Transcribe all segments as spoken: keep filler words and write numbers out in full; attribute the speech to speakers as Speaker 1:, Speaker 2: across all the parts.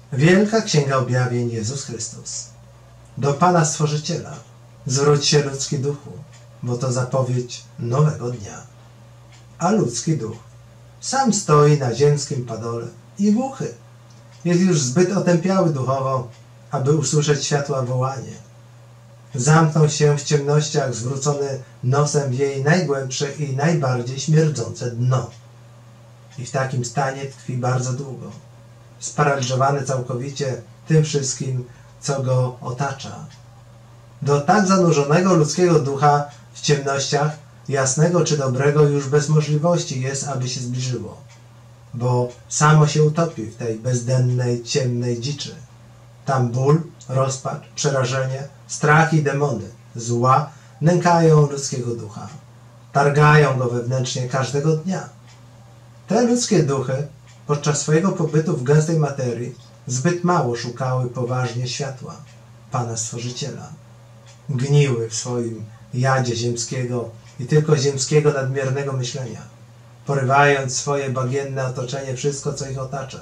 Speaker 1: Wielka Księga Objawień Jezus Chrystus. Do Pana Stworzyciela zwróć się, ludzki duchu, bo to zapowiedź nowego dnia. A ludzki duch sam stoi na ziemskim padole i głuchy. Jest już zbyt otępiały duchowo, aby usłyszeć światła wołanie. Zamknął się w ciemnościach, zwrócony nosem w jej najgłębsze i najbardziej śmierdzące dno. I w takim stanie tkwi bardzo długo, sparaliżowany całkowicie tym wszystkim, co go otacza. Do tak zanurzonego ludzkiego ducha w ciemnościach, jasnego czy dobrego, już bez możliwości jest, aby się zbliżyło, bo samo się utopi w tej bezdennej, ciemnej dziczy. Tam ból, rozpacz, przerażenie, strach i demony zła nękają ludzkiego ducha. Targają go wewnętrznie każdego dnia. Te ludzkie duchy podczas swojego pobytu w gęstej materii zbyt mało szukały poważnie światła Pana Stworzyciela. Gniły w swoim jadzie ziemskiego i tylko ziemskiego nadmiernego myślenia, porywając swoje bagienne otoczenie, wszystko, co ich otacza.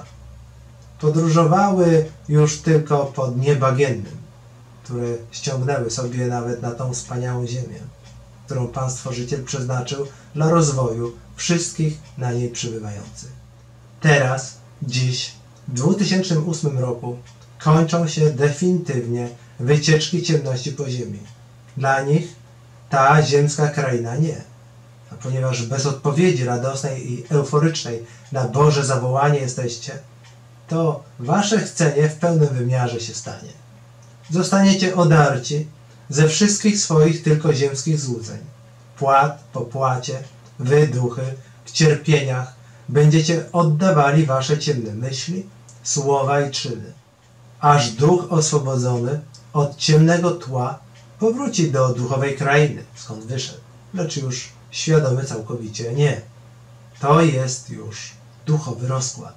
Speaker 1: Podróżowały już tylko pod niebagiennym, które ściągnęły sobie nawet na tą wspaniałą ziemię, którą Pan Stworzyciel przeznaczył dla rozwoju wszystkich na niej przybywających. Teraz, dziś, w dwutysięcznym ósmym roku kończą się definitywnie wycieczki ciemności po ziemi. Dla nich ta ziemska kraina nie. A ponieważ bez odpowiedzi radosnej i euforycznej na Boże zawołanie jesteście, to wasze chcenie w pełnym wymiarze się stanie. Zostaniecie odarci ze wszystkich swoich tylko ziemskich złudzeń. Płat po płacie, wy duchy, w cierpieniach będziecie oddawali wasze ciemne myśli, słowa i czyny, aż duch oswobodzony od ciemnego tła powróci do duchowej krainy, skąd wyszedł, lecz już świadomy całkowicie nie. To jest już duchowy rozkład.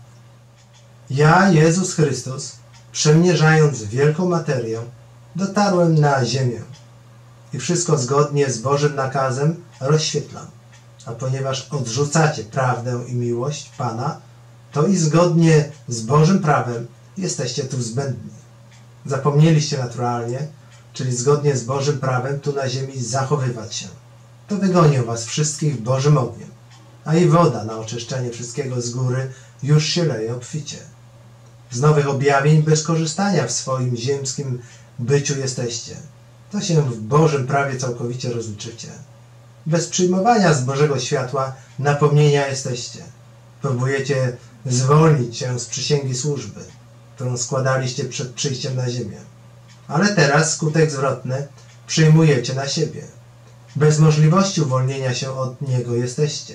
Speaker 1: Ja, Jezus Chrystus, przemierzając wielką materię, dotarłem na ziemię i wszystko zgodnie z Bożym nakazem rozświetlam. A ponieważ odrzucacie prawdę i miłość Pana, to i zgodnie z Bożym prawem jesteście tu zbędni. Zapomnieliście naturalnie, czyli zgodnie z Bożym prawem tu na ziemi zachowywać się. To wygonią was wszystkich Bożym ogniem, a i woda na oczyszczenie wszystkiego z góry już się leje obficie. Z nowych objawień bez korzystania w swoim ziemskim byciu jesteście. To się w Bożym prawie całkowicie rozliczycie. Bez przyjmowania z Bożego światła napomnienia jesteście. Próbujecie zwolnić się z przysięgi służby, którą składaliście przed przyjściem na ziemię. Ale teraz skutek zwrotny przyjmujecie na siebie. Bez możliwości uwolnienia się od Niego jesteście.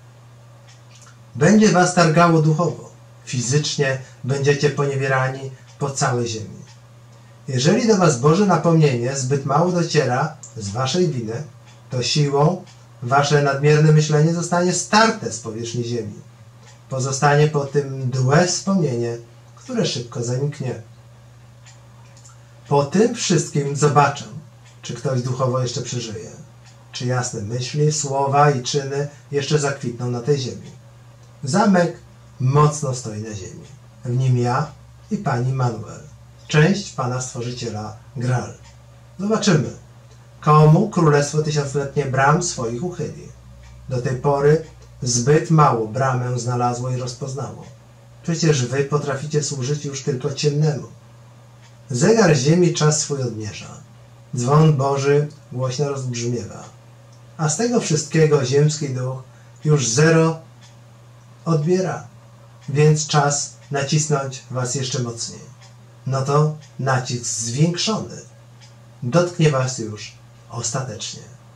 Speaker 1: Będzie was targało duchowo. Fizycznie będziecie poniewierani po całej ziemi. Jeżeli do was Boże napomnienie zbyt mało dociera z waszej winy, to siłą wasze nadmierne myślenie zostanie starte z powierzchni ziemi. Pozostanie po tym mdłe wspomnienie, które szybko zaniknie. Po tym wszystkim zobaczę, czy ktoś duchowo jeszcze przeżyje, czy jasne myśli, słowa i czyny jeszcze zakwitną na tej ziemi. Zamek mocno stoi na ziemi. W nim ja i pani Manuel, część Pana Stworzyciela Graal. Zobaczymy, komu Królestwo Tysiącletnie bram swoich uchyli. Do tej pory zbyt mało bramę znalazło i rozpoznało. Przecież wy potraficie służyć już tylko ciemnemu. Zegar ziemi czas swój odmierza. Dzwon Boży głośno rozbrzmiewa. A z tego wszystkiego ziemski duch już zero odbiera. Więc czas nacisnąć was jeszcze mocniej. No to nacisk zwiększony. Dotknie was już ostatecznie.